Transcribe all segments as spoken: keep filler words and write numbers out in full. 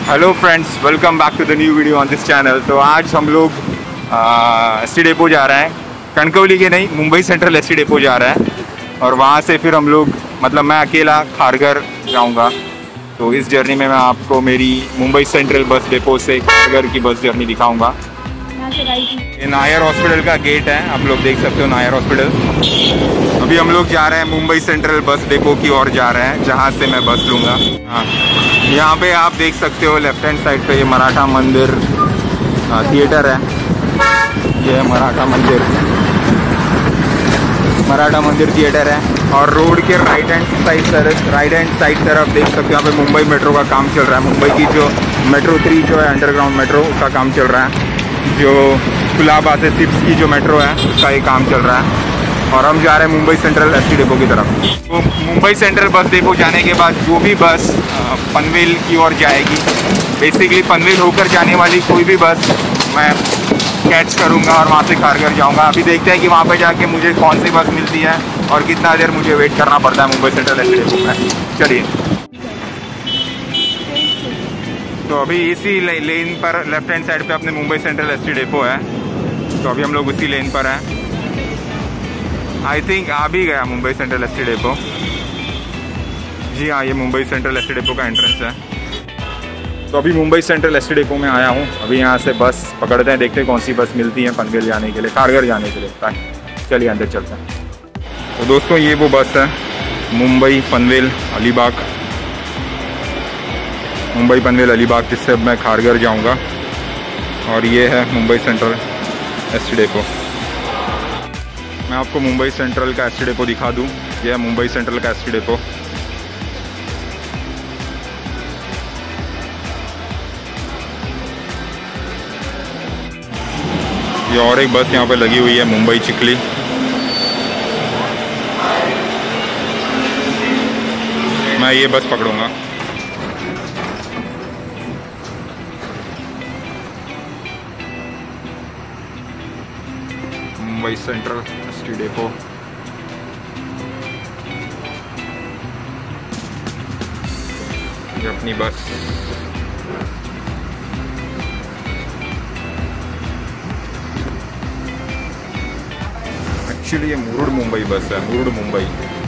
Hello friends, welcome back to the new video on this channel. तो आज हम लोग एस टी डेपो जा रहे हैं, कणकवली के नहीं, Mumbai central S T depot जा रहे हैं और वहाँ से फिर हम लोग, मतलब मैं अकेला खारघर जाऊँगा। तो इस जर्नी में मैं आपको मेरी मुंबई सेंट्रल बस डेपो से खारघर की बस जर्नी दिखाऊँगा। ये नायर हॉस्पिटल का गेट है, आप लोग देख सकते हो नायर हॉस्पिटल। अभी हम लोग जा रहे हैं मुंबई सेंट्रल बस डेपो की ओर जा रहे हैं, जहाँ से मैं बस लूँगा। हाँ, यहाँ पे आप देख सकते हो लेफ्ट हैंड साइड पे ये मराठा मंदिर थिएटर है। ये है मराठा मंदिर, मराठा मंदिर थिएटर है। और रोड के राइट हैंड साइड तरफ राइट हैंड साइड तरफ देख सकते हो, यहाँ पे मुंबई मेट्रो का काम चल रहा है। मुंबई की जो मेट्रो थ्री जो है अंडरग्राउंड मेट्रो, उसका काम चल रहा है। जो कुलाबा से सिप्स की जो मेट्रो है उसका ये काम चल रहा है। और हम जा रहे हैं Mumbai central S T depot की तरफ। तो मुंबई सेंट्रल बस डेपो जाने के बाद जो भी बस पनवेल की ओर जाएगी, बेसिकली पनवेल होकर जाने वाली कोई भी बस मैं कैच करूंगा और वहाँ से खारघर जाऊंगा। अभी देखते हैं कि वहाँ पे जाके मुझे कौन सी बस मिलती है और कितना देर मुझे वेट करना पड़ता है Mumbai central S T depot में। चलिए, तो अभी इसी ले, लेन पर लेफ्ट हैंड साइड पे अपने Mumbai central S T depot है। तो अभी हम लोग उसी लेन पर हैं। आई थिंक आ भी गया Mumbai central S T depot. जी हाँ, ये Mumbai central S T depot का एंट्रेंस है। तो अभी Mumbai central S T depot में आया हूँ। अभी यहाँ से बस पकड़ते हैं, देखते हैं कौन सी बस मिलती है पनवेल जाने के लिए, खारघर जाने के लिए। चलिए अंदर चलते हैं। तो दोस्तों ये वो बस है, मुंबई पनवेल अलीबाग, मुंबई पनवेल अलीबाग, जिससे अब मैं खारघर जाऊंगा। और ये है Mumbai central S T depot. मैं आपको मुंबई सेंट्रल का एस टी डेपो दिखा दूं। यह है मुंबई सेंट्रल का एस टी डेपो। ये और एक बस यहाँ पे लगी हुई है, मुंबई चिखली। मैं ये बस पकड़ूंगा। Mumbai central S T depot. ये अपनी बस। एक्चुअली ये मुरुड मुंबई बस है, मुरुड मुंबई।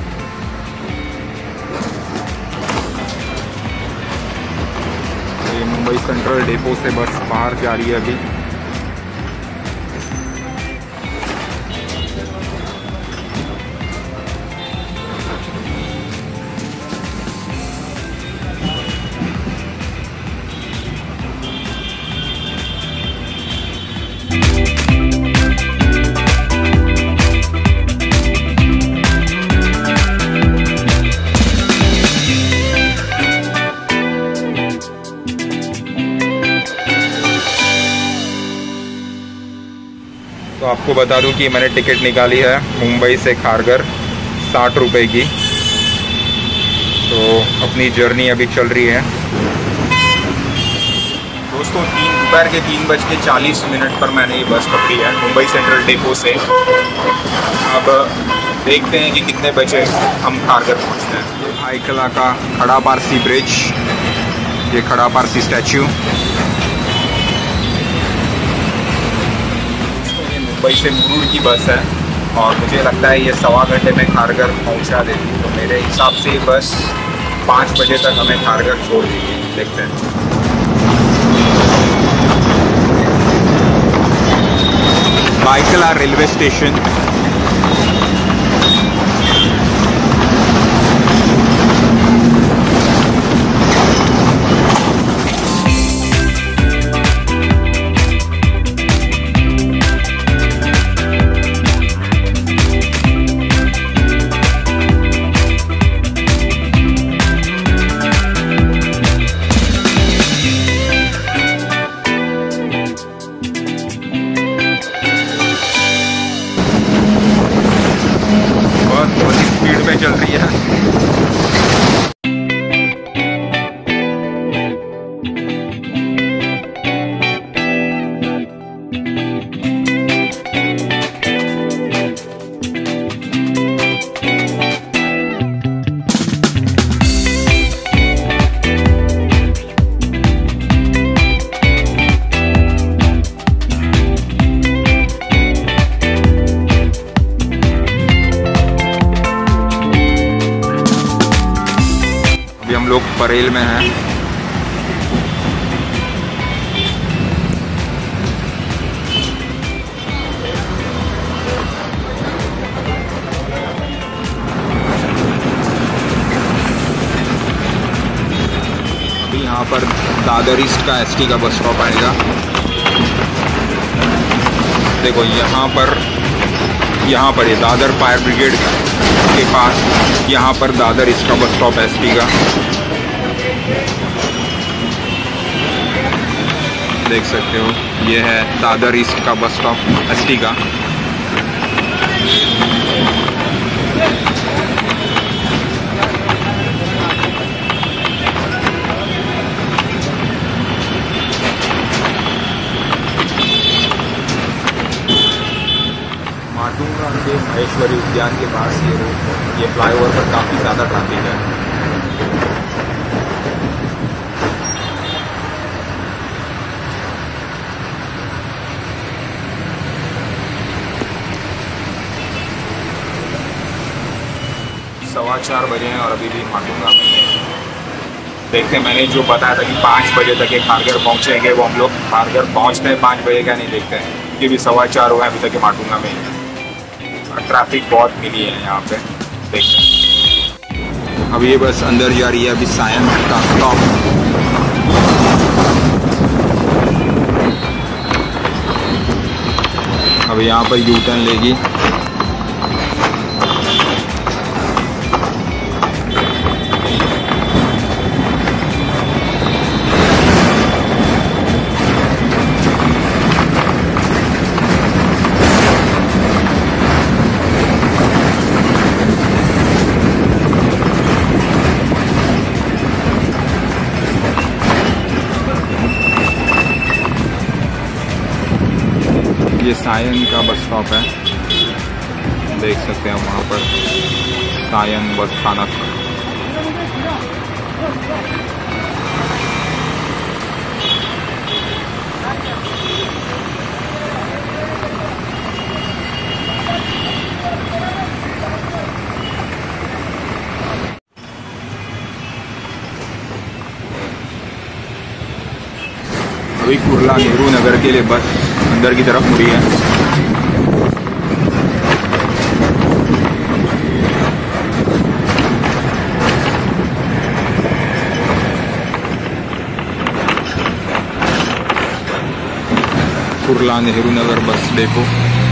ये मुंबई सेंट्रल डेपो से बस बाहर जा रही है अभी। तो आपको बता दूं कि मैंने टिकट निकाली है मुंबई से खारघर साठ रुपए की। तो अपनी जर्नी अभी चल रही है। दोस्तों तीन दोपहर के तीन बज के चालीस मिनट पर मैंने ये बस पकड़ी है मुंबई सेंट्रल डेपो से। अब देखते हैं कि कितने बजे हम खारघर पहुंचते हैं। आईकला का खड़ा पारसी ब्रिज, ये खड़ा पारसी स्टैचू। मुंबई से मुरुड की बस है और मुझे लगता है ये सवा घंटे में खारघर पहुंचा देगी। तो मेरे हिसाब से बस पाँच बजे तक हमें खारघर छोड़ देगी। देखते हैं। Byculla railway station. परेल में है। अभी यहाँ पर दादर ईस्ट का एसटी का बस स्टॉप आएगा। देखो यहाँ पर यहाँ पर ये दादर फायर ब्रिगेड के पास यहाँ पर दादर ईस्ट का बस स्टॉप है एसटी का। देख सकते हो ये है दादर ईस्ट का बस स्टॉप एसटी का। माटुंगा के महेश्वरी उद्यान के पास ये रोड, ये फ्लाईओवर पर काफ़ी ज़्यादा ट्रैफिक है। सवा चार बजे हैं और अभी भी माटुंगा में ही है। देखते हैं, मैंने जो बताया था कि पाँच बजे तक ये खारघर पहुँचेंगे, वो हम लोग खारघर पहुँचते हैं पाँच बजे का नहीं देखते हैं। ये भी सवा चार हुआ है अभी तक ये माटुंगा में ही है। ट्रैफिक बहुत मिली है यहाँ पे, देखते हैं। अब ये बस अंदर जा रही है, अभी सायन का स्टॉप। अब यहाँ पर यू टर्न लेगी। ये सायन का बस स्टॉप है, देख सकते हैं वहाँ पर सायन बस स्थानक। अभी कुर्ला नेहरू नगर के लिए बस अंदर की तरफ मुड़ी है। Kurla Nehru Nagar bus depot.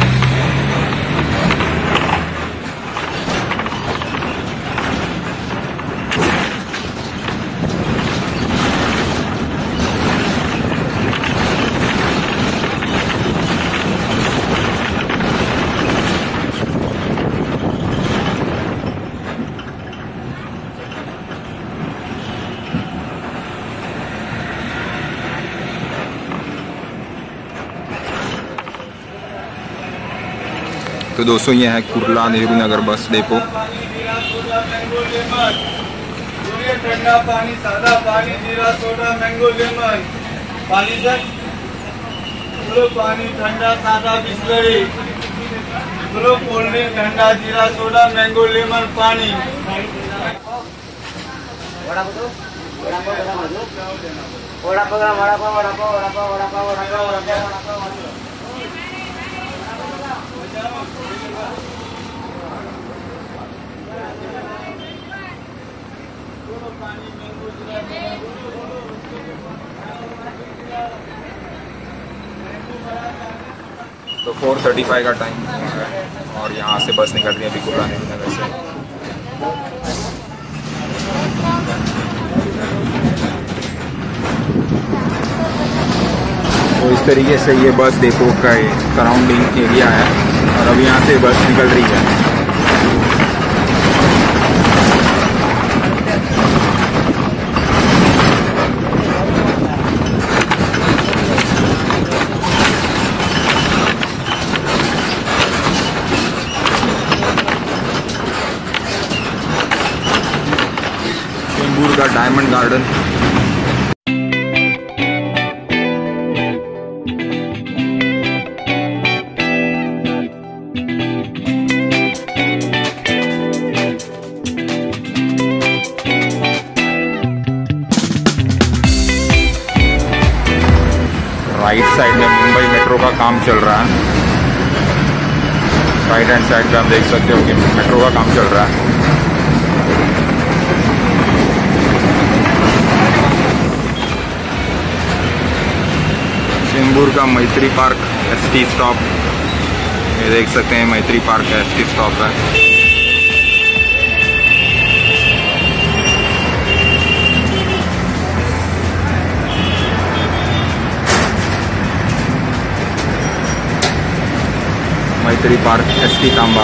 तो दोस्तों ये है कुर्ला नेहरू नगर बस डेपो। ठंडा पानी, सादा पानी, जीरा सोडा, मैंगो लेमन पानी सर, पानी ठंडा सादा बिस्लरी, कोल्ड ड्रिंक ठंडा जीरा सोडा मैंगो लेमन पानी। वड़ा पाव, वड़ा पाव, वड़ा पाव, वड़ा पाव, वड़ा पाव, वड़ा पाव, वड़ा पाव, वड़ा पाव, वड़ा पाव। तो फोर थर्टी फाइव का टाइम है और यहाँ से बस निकल रही है अभी कुर्ला नेहरू नगर से। तो इस तरीके से ये बस डेपो का सराउंडिंग एरिया है और अब यहाँ से बस निकल रही है। का डायमंड गार्डन। राइट साइड में मुंबई मेट्रो का काम चल रहा है। राइट हैंड साइड पे आप देख सकते हो कि मेट्रो का काम चल रहा है। चेंबूर का मैत्री पार्क एस टी स्टॉप, ये देख सकते हैं मैत्री पार्क का एस टी स्टॉप है। मैत्री पार्क एस टी तांबा।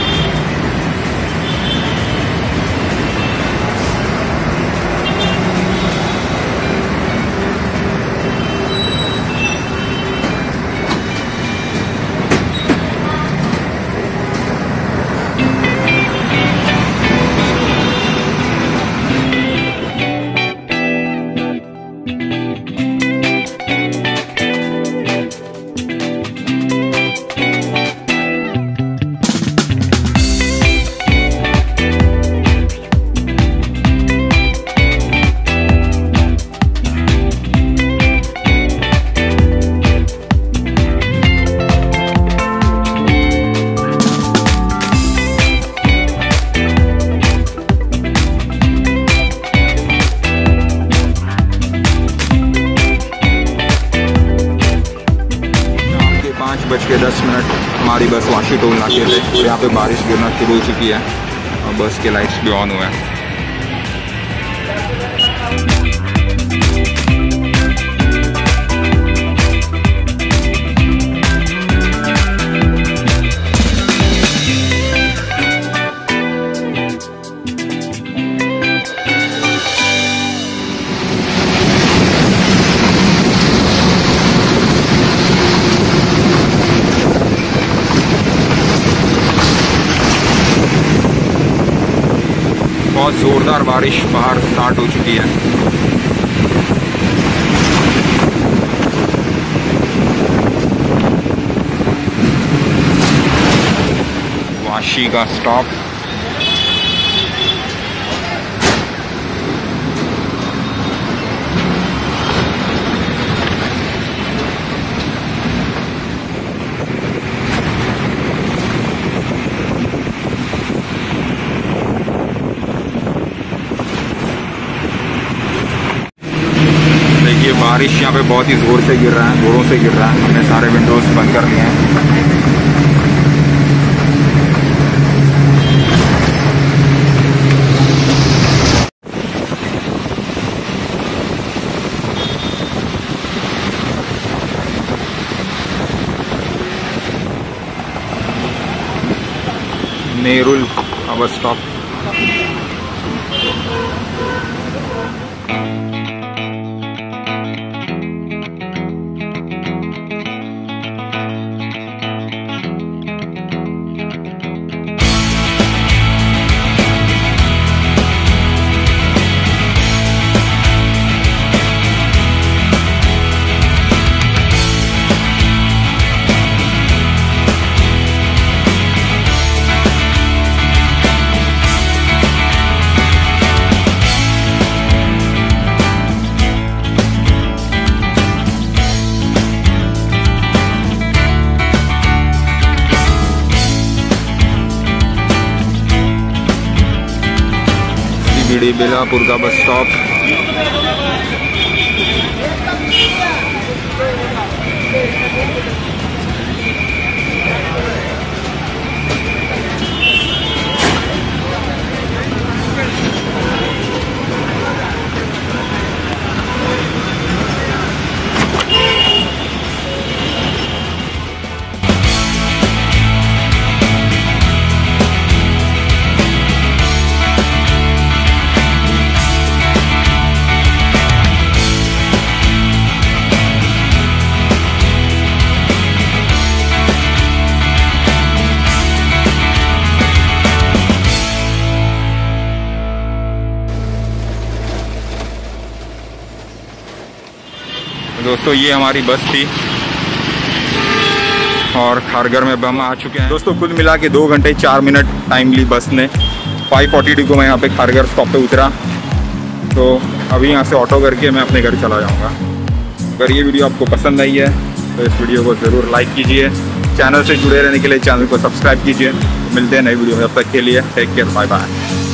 बज के दस मिनट हमारी बस वाशी टोल नाके पे, और यहाँ पे बारिश गिरना शुरू हो चुकी है और बस के लाइट्स भी ऑन हुए हैं। बहुत ज़ोरदार बारिश बाहर स्टार्ट हो चुकी है। वाशी का स्टॉप, बारिश यहाँ पे बहुत ही ज़ोर से गिर रहा है, जोरों से गिर रहा है। हमने सारे विंडोज़ बंद कर लिए हैं। Nerul bus stop. बेलापुर का बस स्टॉप। दोस्तों ये हमारी बस थी और खारघर में हम आ चुके हैं। दोस्तों कुल मिला के दो घंटे चार मिनट टाइम ली बस ने। फाइव फोर्टी टू को मैं यहाँ पे खारघर स्टॉप पे उतरा, तो अभी यहाँ से ऑटो करके मैं अपने घर चला जाऊँगा। अगर ये वीडियो आपको पसंद आई है तो इस वीडियो को ज़रूर लाइक कीजिए, चैनल से जुड़े रहने के लिए चैनल को सब्सक्राइब कीजिए। मिलते हैं नई वीडियो में, तब तक के लिए टेक केयर, बाय बाय।